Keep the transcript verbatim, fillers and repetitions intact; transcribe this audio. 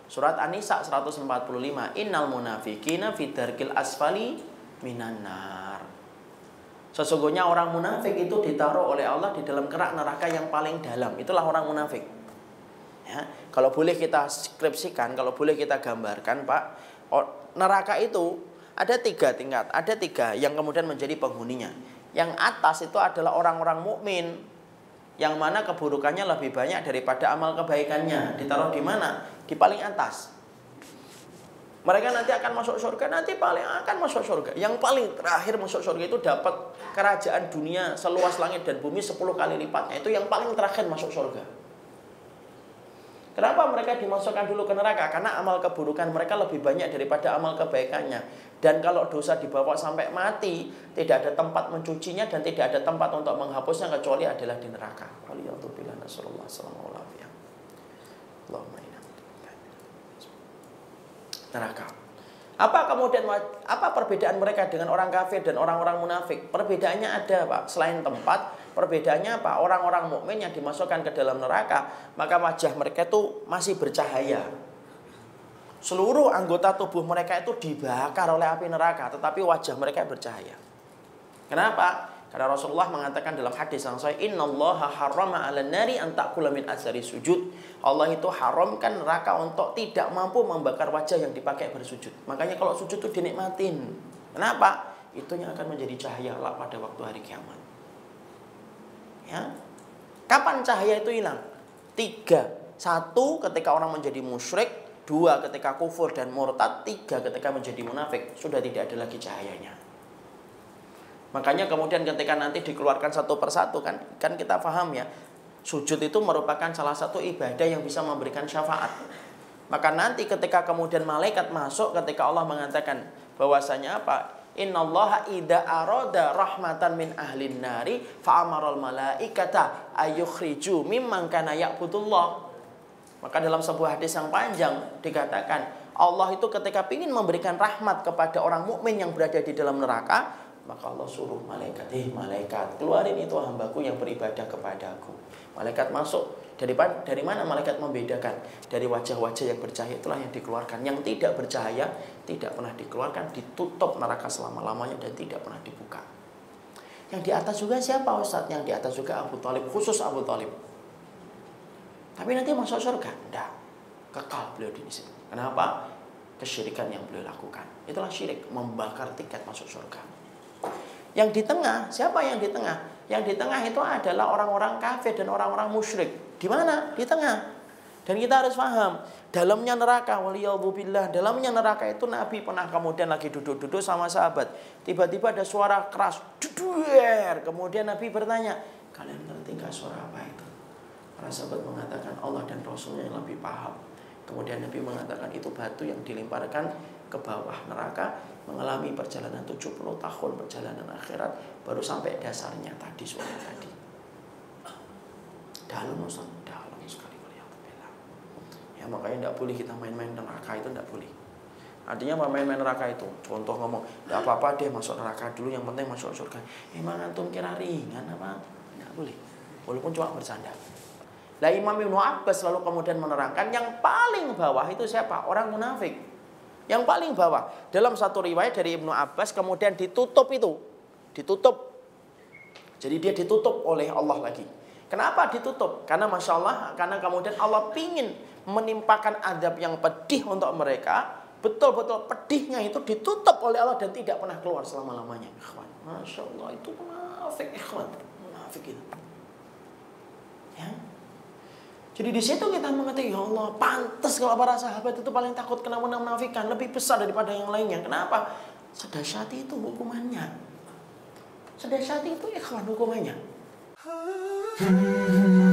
Surat An-Nisa seratus empat puluh lima, innal munafiqina fi darkil asfali minan nar. Sesungguhnya orang munafik itu ditaruh oleh Allah di dalam kerak neraka yang paling dalam. Itulah orang munafik. Ya, kalau boleh kita skripsikan, kalau boleh kita gambarkan, Pak, neraka itu ada tiga tingkat, ada tiga yang kemudian menjadi penghuninya. Yang atas itu adalah orang-orang mukmin, yang mana keburukannya lebih banyak daripada amal kebaikannya. Ditaruh di mana? Di paling atas. Mereka nanti akan masuk surga, nanti paling akan masuk surga. Yang paling terakhir masuk surga itu dapat kerajaan dunia seluas langit dan bumi sepuluh kali lipatnya. Itu yang paling terakhir masuk surga. Kenapa mereka dimasukkan dulu ke neraka? Karena amal keburukan mereka lebih banyak daripada amal kebaikannya. Dan kalau dosa dibawa sampai mati, tidak ada tempat mencucinya dan tidak ada tempat untuk menghapusnya kecuali adalah di neraka. Waliyadzubillah, nasallallahu alaihi wasallam. Neraka. Apa kemudian apa perbedaan mereka dengan orang kafir dan orang-orang munafik? Perbedaannya ada, Pak. Selain tempat, perbedaannya apa? Orang-orang mukmin yang dimasukkan ke dalam neraka, maka wajah mereka itu masih bercahaya. Seluruh anggota tubuh mereka itu dibakar oleh api neraka, tetapi wajah mereka bercahaya. Kenapa? Karena Rasulullah mengatakan dalam hadis yang sahih, innallaha harrama 'alan nari an ta'kula min atsari sujud. Allah itu haramkan neraka untuk tidak mampu membakar wajah yang dipakai bersujud. Makanya kalau sujud itu dinikmatin. Kenapa? Itu yang akan menjadi cahaya Allah pada waktu hari kiamat. Ya. Kapan cahaya itu hilang? Tiga. Satu, ketika orang menjadi musyrik. Dua, ketika kufur dan murtad. Tiga, ketika menjadi munafik. Sudah tidak ada lagi cahayanya. Makanya kemudian ketika nanti dikeluarkan satu persatu, kan kan kita paham ya, sujud itu merupakan salah satu ibadah yang bisa memberikan syafaat. Maka nanti ketika kemudian malaikat masuk, ketika Allah mengatakan bahwasanya apa? Innallaha idza arada rahmatan min ahlin nari fa amaral malaikata ayukhriju mimman kana ya'budullah. Maka dalam sebuah hadis yang panjang dikatakan, Allah itu ketika ingin memberikan rahmat kepada orang mukmin yang berada di dalam neraka, maka Allah suruh malaikat, eh malaikat, keluarin itu hambaku yang beribadah kepadaku. Malaikat masuk. Dari, dari mana malaikat membedakan? Dari wajah-wajah yang bercahaya, itulah yang dikeluarkan. Yang tidak bercahaya tidak pernah dikeluarkan, ditutup neraka selama-lamanya dan tidak pernah dibuka. Yang di atas juga siapa, Ustaz? Yang di atas juga Abu Thalib, khusus Abu Thalib. Tapi nanti masuk surga? Tidak. Kekal beliau di sini. Kenapa? Kesyirikan yang beliau lakukan. Itulah syirik, membakar tiket masuk surga. Yang di tengah, siapa yang di tengah? Yang di tengah itu adalah orang-orang kafir dan orang-orang musyrik. Di mana? Di tengah. Dan kita harus paham, dalamnya neraka, waliyadzubillah, dalamnya neraka itu Nabi pernah kemudian lagi duduk-duduk sama sahabat. Tiba-tiba ada suara keras, duduer. Kemudian Nabi bertanya, kalian ngerti nggak suara apa itu? Para sahabat mengatakan Allah dan Rasulnya yang lebih paham. Kemudian Nabi mengatakan itu batu yang dilemparkan ke bawah neraka, mengalami perjalanan tujuh puluh tahun perjalanan akhirat, baru sampai dasarnya tadi, suara tadi. Dalam Ustaz, dalam sekali. Ya makanya tidak boleh kita main-main neraka, itu tidak boleh. Artinya main-main neraka itu, contoh ngomong, tidak apa-apa deh masuk neraka dulu, yang penting masuk surga. Emang antum kira ringan apa? Tidak boleh, walaupun cuma bercanda. Lah Imam Ibnu Abbas lalu kemudian menerangkan yang paling bawah itu siapa? Orang munafik. Yang paling bawah. Dalam satu riwayat dari Ibnu Abbas kemudian ditutup itu. Ditutup. Jadi dia ditutup oleh Allah lagi. Kenapa ditutup? Karena Masya Allah, karena kemudian Allah ingin menimpakan azab yang pedih untuk mereka. Betul-betul pedihnya itu ditutup oleh Allah dan tidak pernah keluar selama-lamanya. Ikhwan, Masya Allah, itu munafik, ikhwan. Munafik itu. Ya. Jadi di situ kita mengerti, ya Allah, pantas kalau para sahabat itu paling takut kena menafikan, lebih besar daripada yang lainnya. Kenapa? Sedahsyat itu hukumannya. Sedahsyat itu ikhwan hukumannya.